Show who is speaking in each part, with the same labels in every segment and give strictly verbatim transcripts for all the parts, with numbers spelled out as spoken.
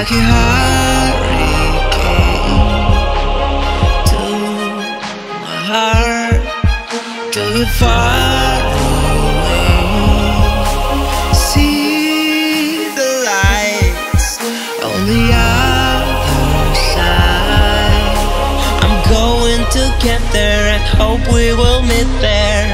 Speaker 1: like a hurricane to my heart, till we're far away. See the lights on the other side. I'm going to get there and hope we will meet there.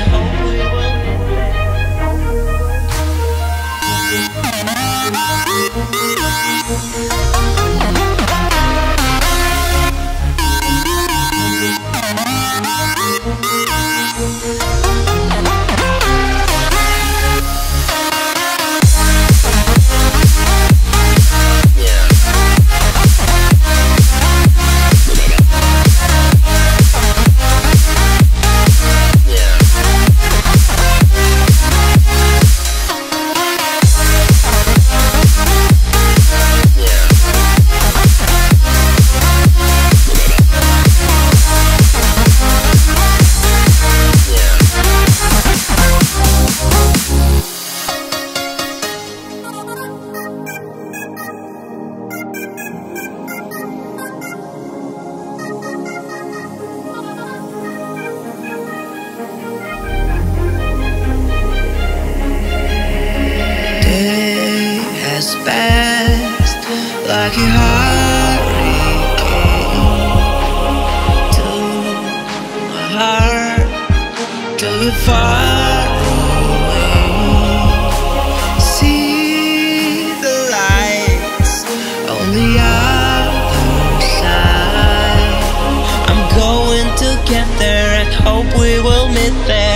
Speaker 1: Passed like a hurricane to my heart, till we're far away. See the lights on the other side. I'm going to get there and hope we will meet there.